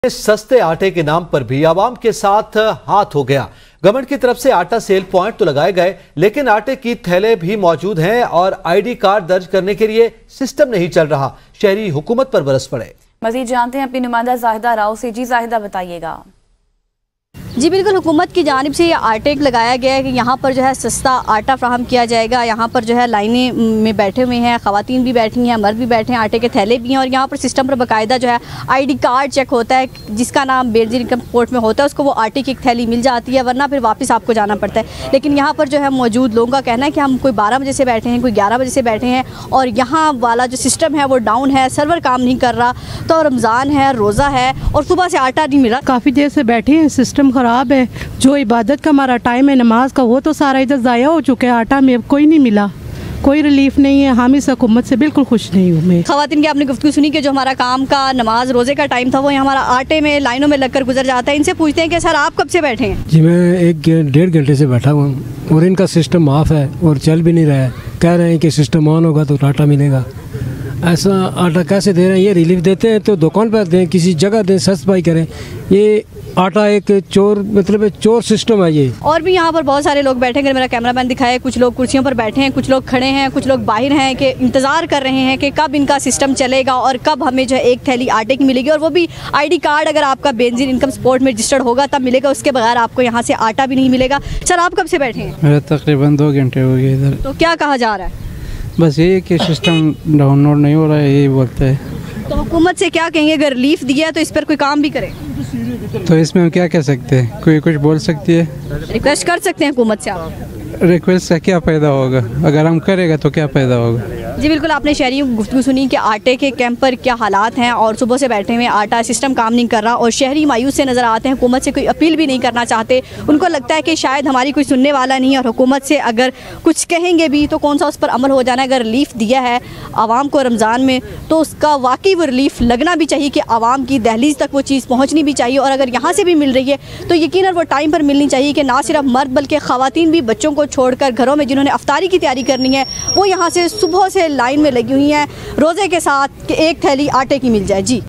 सस्ते आटे के नाम पर भी आवाम के साथ हाथ हो गया। गवर्नमेंट की तरफ से आटा सेल पॉइंट तो लगाए गए, लेकिन आटे की थैले भी मौजूद हैं और आईडी कार्ड दर्ज करने के लिए सिस्टम नहीं चल रहा। शहरी हुकूमत पर बरस पड़े। मजीद जानते हैं अपनी नुमाइंदा जाहिदा राव से। जी जाहिदा, बताइएगा। जी बिल्कुल, हुकूमत की जानिब से ये आरटेक लगाया गया है कि यहाँ पर जो है सस्ता आटा फ्राहम किया जाएगा। यहाँ पर जो है लाइनें में बैठे हुए हैं, ख़वातीन भी बैठी हैं, मर्द भी बैठे हैं, आटे के थैले भी हैं और यहाँ पर सिस्टम पर बाकायदा जो है आईडी कार्ड चेक होता है। जिसका नाम बेनजीर इनकम पोर्ट में होता है उसको वो आटे की एक थैली मिल जाती है, वरना फिर वापस आपको जाना पड़ता है। लेकिन यहाँ पर जो है मौजूद लोगों का कहना है कि हम कोई 12 बजे से बैठे हैं, कोई 11 बजे से बैठे हैं और यहाँ वाला जो सिस्टम है वो डाउन है, सर्वर काम नहीं कर रहा। तो रमज़ान है, रोज़ा है और सुबह से आटा नहीं मिला। काफ़ी देर से बैठे हैं, सिस्टम ख़राब है। जो इबादत का हमारा टाइम है नमाज का, वो तो सारा इधर ज़ाया हो चुका है। आटा में कोई नहीं मिला, कोई रिलीफ नहीं है। हम इस हुकूमत से बिल्कुल खुश नहीं हूँ मैं। ख़वातीन की आपने गुफ्तगू सुनी कि जो हमारा काम का नमाज रोज़े का टाइम था वो हमारा आटे में लाइनों में लगकर गुजर जाता है। इनसे पूछते हैं कि सर आप कब से बैठे हैं? जी मैं 1-1.5 घंटे से बैठा हुआ हूँ और इनका सिस्टम ऑफ है और चल भी नहीं रहा है। कह रहे हैं कि सिस्टम ऑन होगा तो आटा मिलेगा। ऐसा आटा कैसे दे रहे हैं? ये रिलीफ देते हैं तो दुकान पर दें, किसी जगह दें, सस्ताई करें। ये आटा एक चोर मतलब चोर सिस्टम है ये। और भी यहाँ पर बहुत सारे लोग बैठे हैं, मेरा कैमरामैन दिखाए। कुछ लोग कुर्सियों पर बैठे हैं, कुछ लोग खड़े हैं, कुछ लोग बाहर हैं कि इंतज़ार कर रहे हैं कि कब इनका सिस्टम चलेगा और कब हमें जो है एक थैली आटे की मिलेगी। और वो भी आईडी कार्ड अगर आपका बेनजीर इनकम सपोर्ट में रजिस्टर्ड होगा तब मिलेगा, उसके बगैर आपको यहाँ से आटा भी नहीं मिलेगा। सर आप कब से बैठे हैं? मेरा तकरीबन 2 घंटे हो गए इधर। तो क्या कहा जा रहा है? बस ये कि सिस्टम डाउनलोड नहीं हो रहा है, यही बोलते हैं। तो हुकूमत से क्या कहेंगे? अगर रिलीफ दिया है तो इस पर कोई काम भी करे। तो इसमें हम क्या कह सकते हैं? कोई कुछ बोल सकती है? रिक्वेस्ट कर सकते हैं हुकूमत से आप? रिक्वेस्ट से क्या फ़ायदा होगा? अगर हम करेगा तो क्या फ़ायदा होगा? जी बिल्कुल, आपने शहरियों की गुफ्तगू सुनी कि आटे के कैंप पर क्या हालात हैं और सुबह से बैठे हुए आटा सिस्टम काम नहीं कर रहा और शहरी मायूस से नज़र आते हैं। हुकूमत से कोई अपील भी नहीं करना चाहते। उनको लगता है कि शायद हमारी कोई सुनने वाला नहीं है और हुकूमत से अगर कुछ कहेंगे भी तो कौन सा उस पर अमल हो जाना है। अगर रिलीफ दिया है आवाम को रमज़ान में तो उसका वाकई वो रिलीफ लगना भी चाहिए कि आवाम की दहलीज तक वो चीज़ पहुँचनी भी चाहिए। और अगर यहाँ से भी मिल रही है तो यकीनन वो टाइम पर मिलनी चाहिए कि ना सिर्फ मर्द बल्कि ख़वातीन भी बच्चों को छोड़कर घरों में जिन्होंने अफ्तारी की तैयारी करनी है वो यहाँ से सुबह से लाइन में लगी हुई हैं रोज़े के साथ कि एक थैली आटे की मिल जाए। जी।